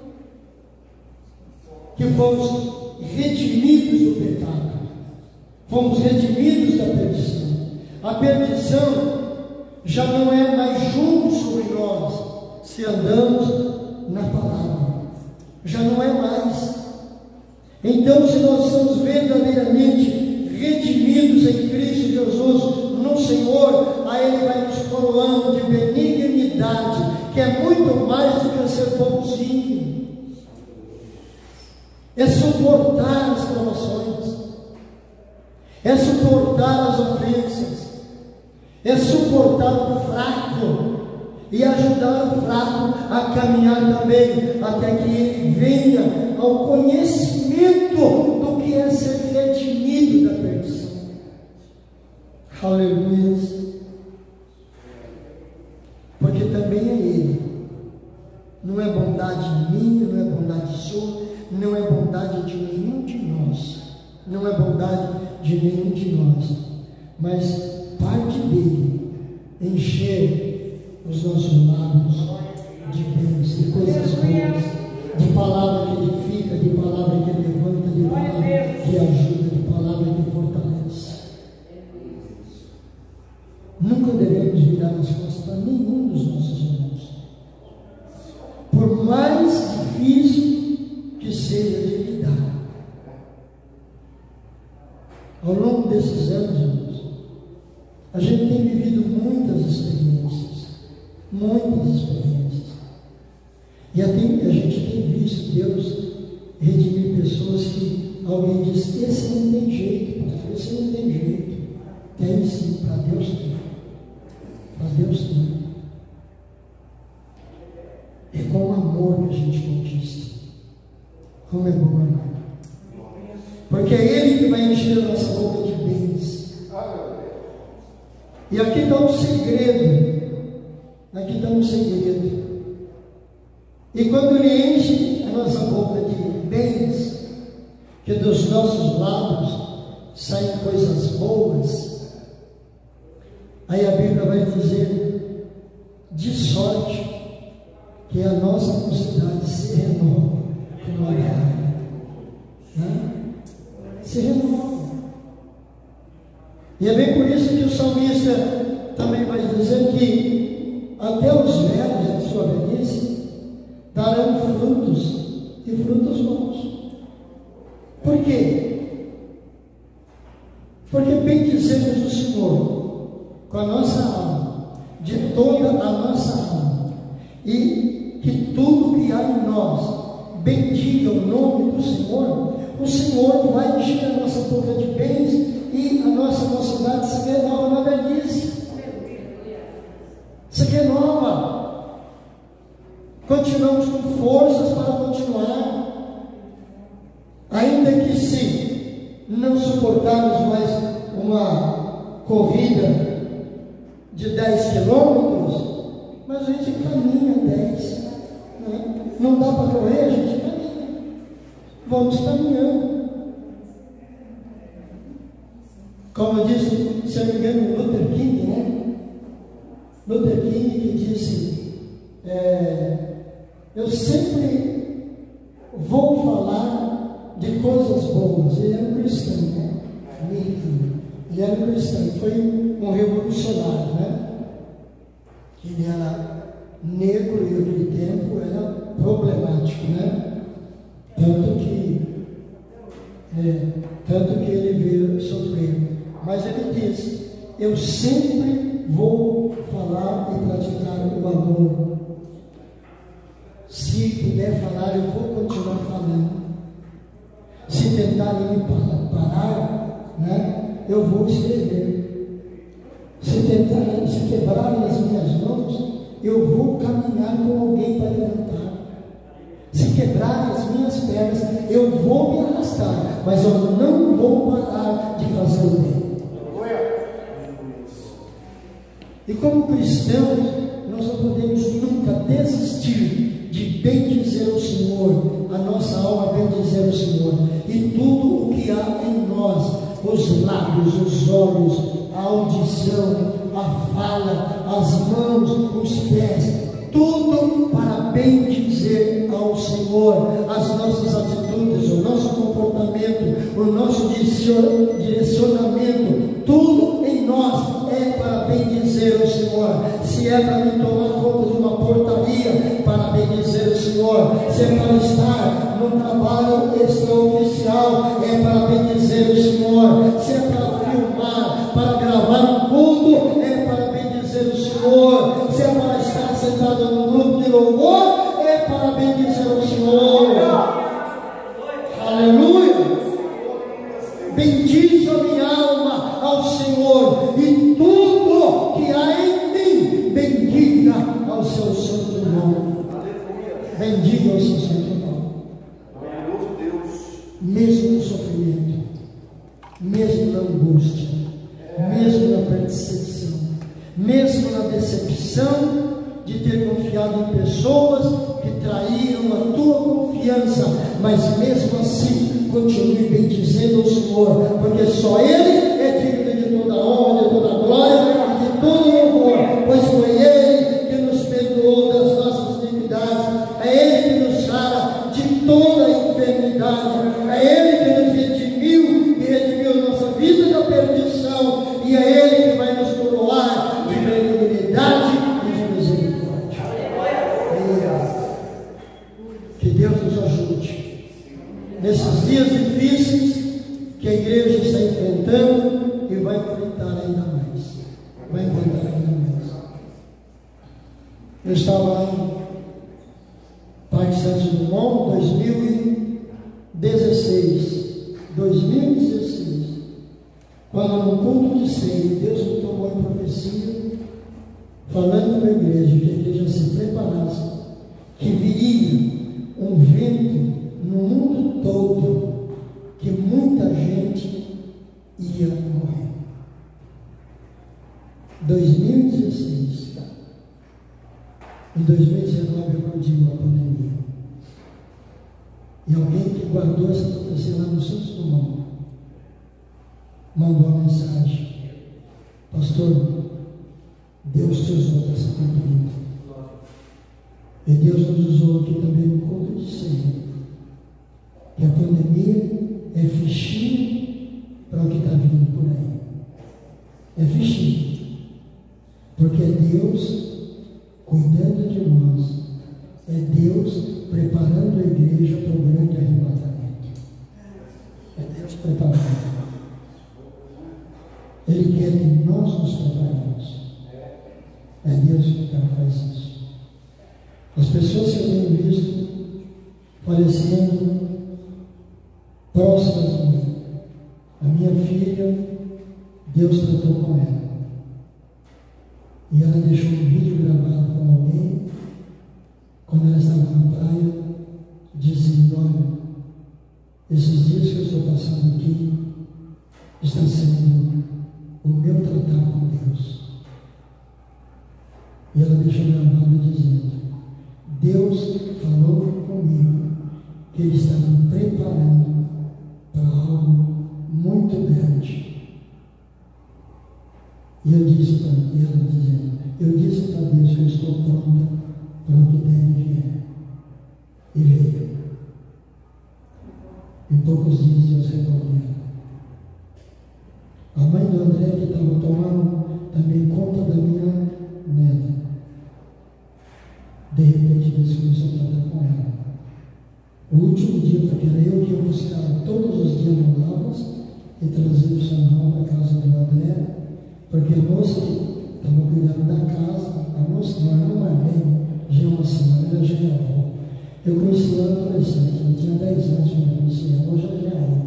que fomos redimidos do pecado, fomos redimidos da perdição. A perdição já não é mais julgo sobre nós se andamos na palavra, já não é mais. Então, se nós somos verdadeiramente redimidos em Cristo Jesus, no Senhor, aí Ele vai nos coroando de benignidade, que é muito mais do que ser bonzinho. É suportar as provações, é suportar as ofensas, é suportar o fraco e ajudar o fraco a caminhar também, até que ele venha ao conhecimento do que é ser redimido da perdição. Aleluia. Porque também é Ele. Não é bondade minha, não é bondade sua, não é bondade de nenhum de nós, não é bondade de nenhum de nós, mas parte dele encher os nossos lábios de bens, de coisas boas, de palavra que edifica, de palavra que levanta, de palavra que ajuda, de palavra que fortalece. Nunca devemos virar as costas para nenhum dos nossos irmãos, por mais difícil que seja de lidar. Ao longo desses anos, irmãos, a gente tem vivido muitas experiências, muitas experiências. E a gente tem visto Deus redimir pessoas que alguém diz, esse não tem jeito, pastor, esse não tem jeito. Tem sim, para Deus tem. Para Deus tem. É com amor que a gente conquista. Como é bom amar. Porque é Ele que vai encher a nossa boca de bens. E aqui está um segredo. Aqui está um segredo. E quando Ele enche a nossa boca de bens, que dos nossos lábios saem coisas boas, aí a Bíblia vai dizer, de sorte que a nossa mocidade se renova como a água. Né? Se renova. E é bem por isso que o salmista também vai dizer que até os velhos, em sua velhice, darão frutos e frutos bons. Por quê? Porque bendizemos o Senhor com a nossa alma, de toda a nossa alma, e que tudo que há em nós bendiga o nome do Senhor. O Senhor vai encher a nossa boca de bens e a nossa mocidade se renova na velhice. Se renova. Continuamos com forças para continuar. Ainda que se não suportarmos mais uma corrida de dez quilômetros, mas a gente caminha dez. Né? Não dá para correr, a gente caminha. Vamos caminhando. Como disse, se eu não me engano, Luther King, né? Luther King que disse, é, eu sempre vou falar de coisas boas. Ele era um cristão, né? Ele era um cristão, foi um revolucionário, né? Ele era negro e naquele tempo era problemático, né? Tanto que, é, tanto que ele veio sofrer. Mas ele diz, eu sempre vou falar e praticar o amor. Se puder falar, eu vou continuar falando. Se tentarem me parar, né, eu vou escrever. Se tentarem, se quebrarem as minhas mãos, eu vou caminhar com alguém para levantar. Se quebrarem as minhas pernas, eu vou me arrastar, mas eu não vou parar de fazer o bem. E como cristãos, nós não podemos nunca desistir de bendizer o Senhor, a nossa alma bendizer o Senhor, e tudo o que há em nós, os lábios, os olhos, a audição, a fala, as mãos, os pés, tudo para bendizer ao Senhor, as nossas atitudes, o nosso comportamento, o nosso direcionamento, tudo em nós é para bendizer o Senhor. Se é para me tomar conta de uma portaria, para bendizer o Senhor. Se é para estar no trabalho extraoficial, é para bendizer o Senhor. Se é para filmar, para gravar um culto, é para bendizer o Senhor. Se é para estar sentado no grupo de louvor, é para bendizer o Senhor. Aleluia! Bendiz a minha alma ao Senhor, e tudo que há em mim, bendiga ao seu santo nome. Bendiga ao seu santo nome. Mesmo no sofrimento, mesmo na angústia, mesmo na perseguição, mesmo na decepção de ter confiado em pessoas que traíram a tua confiança, mas mesmo assim continue bendizendo o Senhor, porque só Ele é digno de toda honra, de toda glória e de todo louvor, pois foi Ele que nos perdoou das nossas iniquidades, é Ele que nos sara de toda enfermidade, é Ele que nos redimiu e redimiu nossa vida da perdição, e é Ele que vai nos coroar de benignidade e de misericórdia. Que Deus nos ajude nesses dias difíceis, que a igreja está enfrentando e vai enfrentar ainda mais. Vai enfrentar ainda mais. Eu estava em Parque Santos Dumont, dois mil e dezesseis. dois mil e dezesseis. Quando no culto de ceia, Deus me tomou em profecia, falando para a igreja, que a igreja se preparasse, que viria um vento no mundo todo, que muita gente ia morrer. dois mil e dezesseis. Em dois mil e dezenove eclodiu a pandemia. E alguém que guardou essa profecia lá no Santos Dumont mandou uma mensagem: pastor, Deus te usou para essa pandemia. E Deus nos usou aqui também no culto de ceia. Que a pandemia é fichinho para o que está vindo por aí. É fichinho. Porque é Deus cuidando de nós. É Deus preparando a igreja para o grande arrebatamento. É Deus preparando. Ele quer que nós nos preparemos. É Deus que faz isso. As pessoas que eu tenho visto falecendo próximas de mim. A minha filha, Deus tratou com ela. E ela deixou um vídeo gravado com alguém, quando ela estava na praia, dizendo: olha, esses dias que eu estou passando aqui, está sendo o meu tratar com Deus. E ela deixou gravado dizendo: Deus falou comigo que Ele está me preparando para algo muito grande. E eu disse para ela, dizendo, eu disse para Deus que eu estou pronta para o que deve vir. E veio. Em poucos dias Deus recolheu. A mãe do André, que estava tomando também conta da minha neta, de repente Deus começou a tratar com ela. O último dia, porque era eu que ia buscar todos os dias no Lavras e trazia o Samuel para a casa do André, porque a moça que estava cuidando da casa, a moça não era uma bem, já é uma senhora, ela já é avó. Eu conheci ela adolescente, ela tinha dez anos quando eu conheci ela, hoje ela já é.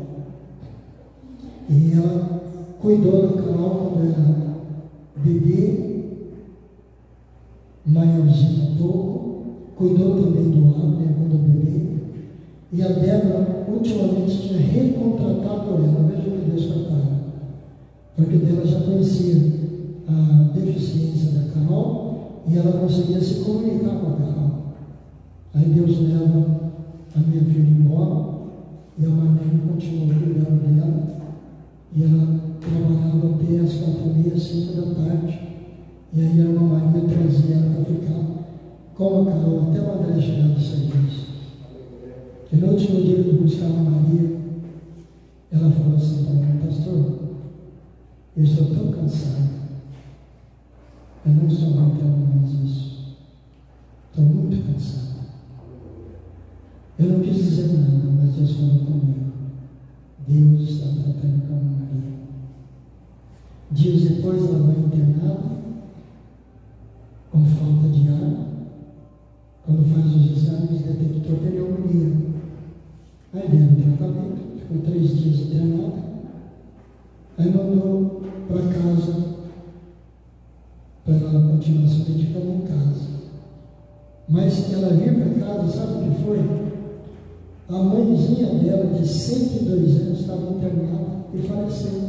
E ela cuidou da Carol quando era bebê, maiorzinho um pouco, cuidou também do Abner quando bebê. E a Débora, ultimamente, tinha recontratado ela, veja que Deus prepara. Porque dela já conhecia a deficiência da Carol e ela conseguia se comunicar com a Carol. Aí Deus leva a minha filha embora e a Marlene continuou cuidando dela. E ela trabalhava até as quatro e meia, cinco da tarde. E aí a irmã Maria trazia ela para ficar com a Carol até o André chegar do serviço. E no último dia que eu buscava a Maria, ela falou assim para mim: pastor, eu estou tão cansada, eu não estou aguentando mais isso, estou muito cansada. Eu não quis dizer nada, mas Deus falou comigo: Deus está tratando com a Maria. Dias depois ela vai internada, com falta de ar. Quando faz os exames, detectou pneumonia. Aí deu um tratamento, ficou três dias internada. Aí mandou para casa, para ela continuar se medicando em casa. Mas ela vir para casa, sabe o que foi? A mãezinha dela, de cento e dois anos, estava internada e faleceu.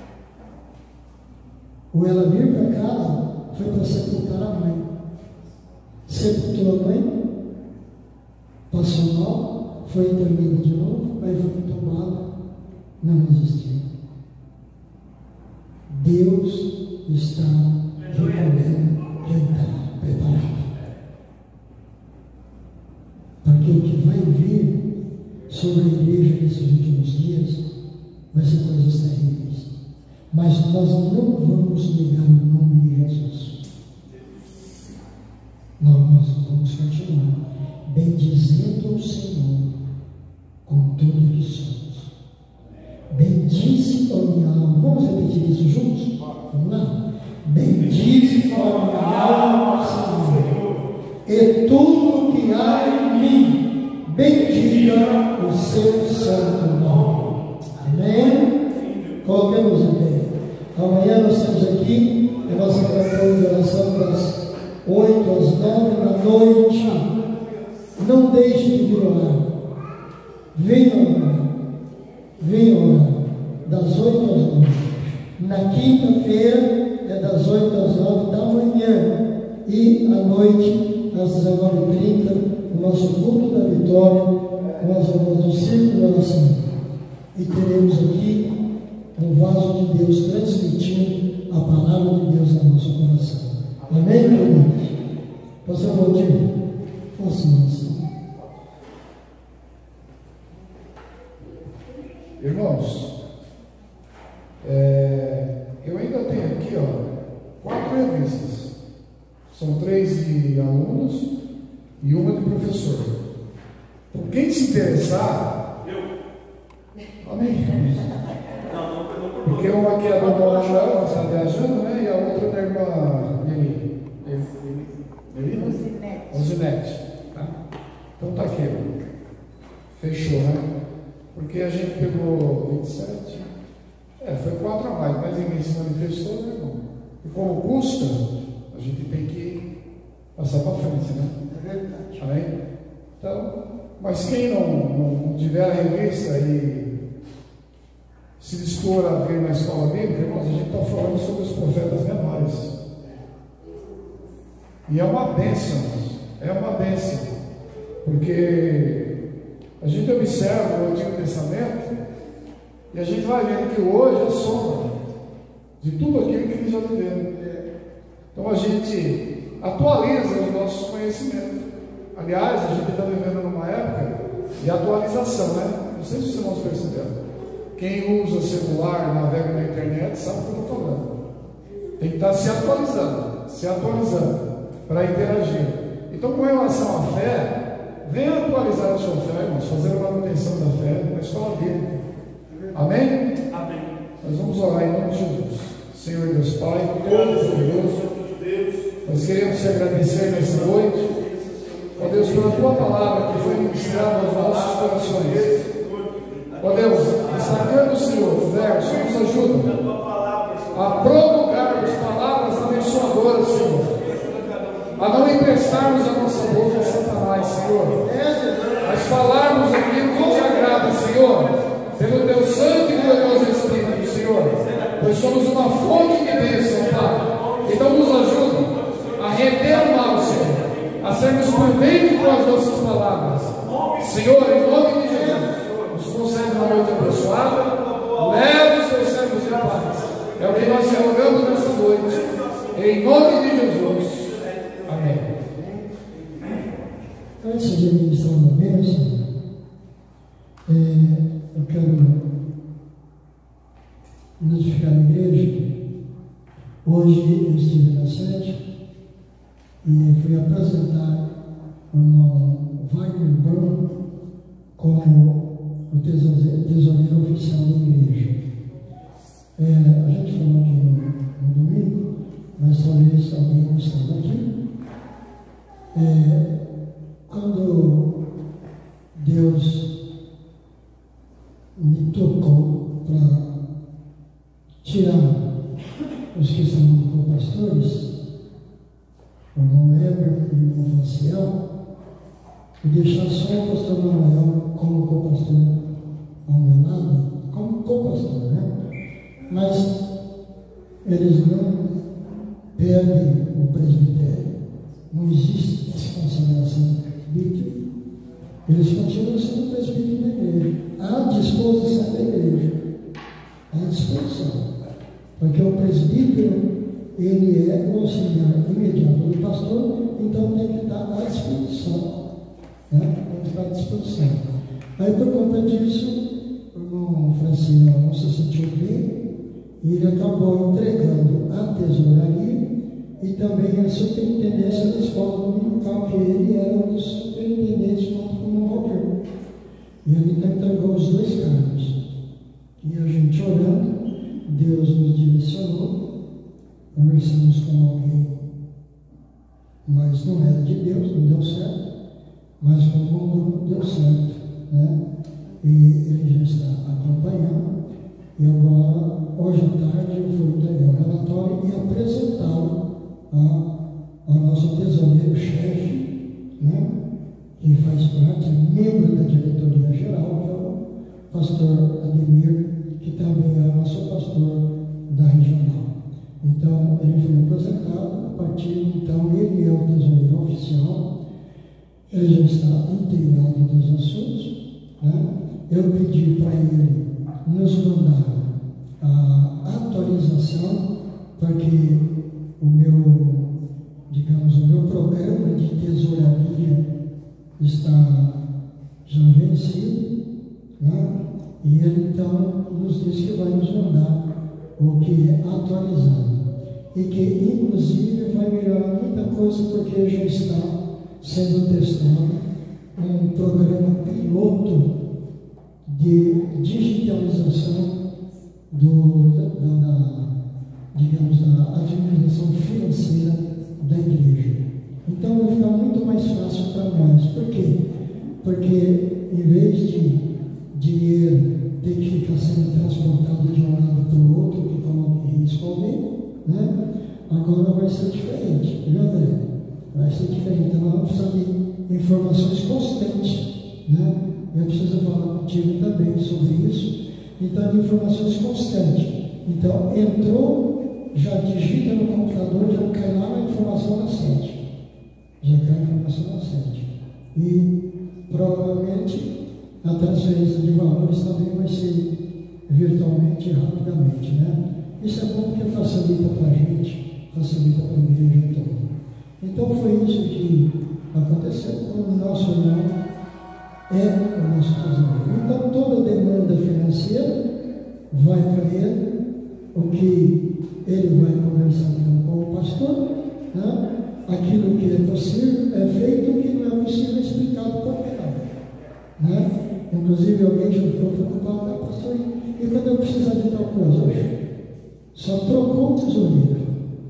Ou ela vir para casa, foi para sepultar a mãe. Sepultou a mãe, passou mal, foi internada de novo, aí foi entubada, não resistiu. Deus está recolhendo quem está preparado. Porque o que vai vir sobre a igreja nesses últimos dias vai ser coisas terríveis. Mas nós não vamos negar o nome de Jesus. Nós vamos continuar bendizendo o Senhor com tudo que somos. Bendizendo Bendize, ó minha alma. Vamos repetir isso juntos? Vamos lá? Bendize, ó minha alma, Senhor, e tudo que há em mim, bendiga o seu santo nome. Amém? Coloquemos em pé. Amanhã nós temos aqui a nossa campanha de oração das oito às nove da noite. Não deixe de vir orar. Venha orar. Venha orar. Das oito às nove. Na quinta-feira é das oito às nove da manhã. E à noite, às dezenove e trinta, o nosso culto da vitória, nós vamos no círculo de oração. E teremos aqui um vaso de Deus transmitindo a palavra de Deus no nosso coração. Amém, queridos? Pastor Valdir, faça isso. Irmãos, é, eu ainda tenho aqui, ó, quatro revistas. São três de alunos e uma de professor. Então, quem se interessar, eu. Amém. Porque uma aqui é a dona Manuela, ela está viajando, né? E a outra é da irmã Melina. Melina? Ozinete. Tá? Então tá aqui, ó. Fechou, né? Porque a gente pegou vinte e sete. É, foi quatro a mais, mas ninguém se manifestou, né, irmão? E como custa, a gente tem que passar para frente, né? É verdade. Amém? Então, mas quem não, não, não tiver a revista e se dispor a vir na escola bíblica, irmãos, a gente está falando sobre os profetas menores. E é uma bênção, é uma bênção, porque a gente observa o Antigo Testamento e a gente vai vendo que hoje é sombra de tudo aquilo que eles já viveram. Então a gente atualiza os nossos conhecimentos. Aliás, a gente está vivendo numa época de atualização, né? Não sei se vocês vão perceber. Quem usa celular, navega na internet, sabe o que eu estou falando. Tem que estar se atualizando, se atualizando para interagir. Então, com relação à fé, venha atualizar a sua fé, irmãos, fazer a manutenção da fé na escola bíblica. Amém? Amém. Nós vamos orar em nome de Jesus. Senhor Deus Pai, Todo-Poderoso, nós queremos te agradecer nessa noite, ó Deus, pela tua palavra que foi ministrada aos nossos corações. Ó Deus, destacando, Senhor, o verso, nos ajuda a promulgarmos palavras abençoadoras, Senhor, a não emprestarmos a nossa boca a Satanás, Senhor, mas falarmos aquilo que te agrada, Senhor, pelo teu santo e glorioso Espírito, Senhor, pois somos uma fonte de bênção, Pai. Então nos ajuda a reter o mal, Senhor, a sermos prudentes com as nossas palavras, Senhor, em nome de Jesus. Concede uma noite abençoada, leve os teus servos em paz. É o que nós te rogamos nessa noite, em nome de Jesus. Amém. Antes de ministrar uma bênção, é, eu quero notificar a igreja. Hoje eu estive na sede e fui apresentar o irmão Wagner Bruno como o tesoureiro oficial da igreja. É, a gente falou aqui no, no domingo, mas talvez alguém não estava aqui. É, quando Deus me tocou para tirar os que estavam com pastores, o irmão Heber e o irmão Faciel, e deixar só o pastor Manuel como co-pastor ao meu lado, como co-pastor, né? Mas eles não perdem o presbitério. Não existe desconsideração presbítero. Eles continuam sendo presbítero da igreja. À disposição da igreja. À disposição. Porque o presbítero, ele é o auxiliar imediato do pastor, então tem que estar à disposição. Né? Tem que estar à disposição. Aí, por conta disso, o irmão Francisco não se sentiu bem e ele acabou entregando a tesouraria e também a superintendência da escola dominical, que ele era um dos superintendentes junto com o irmão Valdir. E ele entregou os dois cargos. E a gente orando, Deus nos direcionou, conversamos com alguém, mas não era de Deus, não deu certo, mas com o grupo deu certo, né? E ele já está acompanhando, e agora, hoje à tarde, eu fui entregar o relatório e apresentá-lo ao nosso tesoureiro-chefe, né? Que faz parte, membro da diretoria geral, que é o pastor Ademir, que também é nosso pastor da regional. Então, ele foi apresentado, a partir então, ele é o tesoureiro oficial, ele já está inteirado dos assuntos, né? Eu pedi para ele nos mandar a atualização, porque o meu, digamos, o meu programa de tesouraria está já vencido, né? E ele então nos disse que vai nos mandar o que é atualizado e que inclusive vai melhorar muita coisa, porque já está sendo testado um programa piloto de digitalização do, da, da, digamos, da administração financeira da igreja. Então vai ficar muito mais fácil para nós. Por quê? Porque em vez de dinheiro ter que ficar sendo transportado de um lado para o outro, que coloca em risco alguém, né? Agora vai ser diferente, viu, André? Vai ser diferente. Então nós vamos precisar de informações constantes, né? Eu preciso falar contigo também sobre isso. Então, de informações constantes. Então, entrou, já digita no computador, já cai lá na informação da sede. Já cai a informação da sede. E, provavelmente, a transferência de valores também vai ser virtualmente e rapidamente, né? Isso é bom porque facilita para a gente, facilita para a igreja toda. Então, foi isso que aconteceu com o nosso irmão. É o nosso tesouro. Então, toda demanda financeira vai para ele, o que ele vai conversar então com o pastor, né? Aquilo que é possível é feito, o que não é possível é explicado por não, né? Inclusive, alguém já ficou preocupado, ah, pastor, e quando eu precisar de tal coisa hoje? Só trocou o tesoureiro.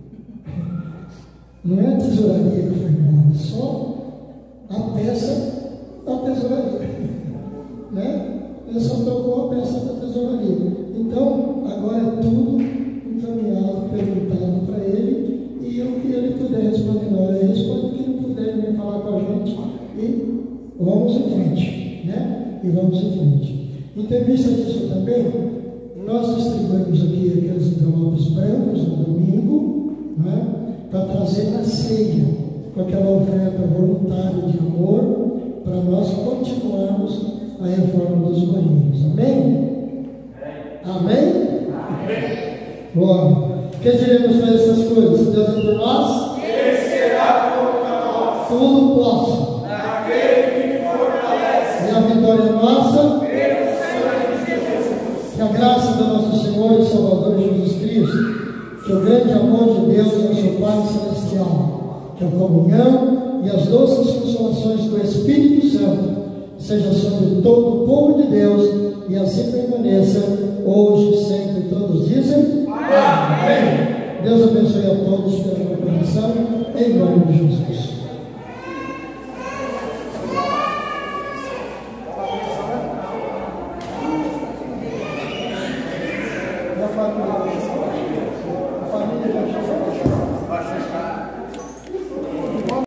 Não é a tesouraria que foi embora, só a peça da tesouraria, né? Ele só trocou a peça da tesouraria. Então, agora é tudo encaminhado, perguntado para ele, e o que ele puder responder, não ele responde, o que não puder, ele vem falar com a gente, e vamos em frente, né? E vamos em frente. Em vista disso também, nós distribuímos aqui aqueles envelopes brancos no domingo, né? Para trazer na ceia, com aquela oferta voluntária de amor, para nós continuarmos a reforma dos banheiros. Amém? Amém? Amém? Glória. O que diremos para essas coisas? Deus é por nós? Ele será contra nós. Tudo posso. Naquele que me fortalece. E a vitória é nossa. Pelo sangue de Jesus. Que a graça do nosso Senhor e Salvador Jesus Cristo, que o grande amor de Deus, nosso Pai Celestial, que a comunhão e as doces consolações do Espírito Santo seja sobre todo o povo de Deus e assim permaneça hoje, sempre. Todos dizem amém. Deus abençoe a todos pela cooperação, em nome de Jesus. E a família?